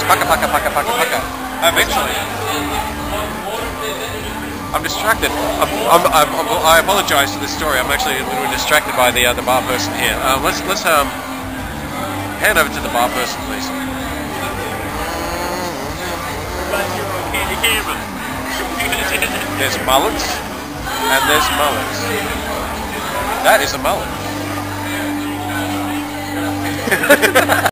Pucka, pucka, pucka, pucka, pucka. Eventually. I'm distracted. I apologise for this story. I'm actually a little distracted by the bar person here. Let's hand over to the bar person, please. There's mullets and there's mullets. That is a mullet.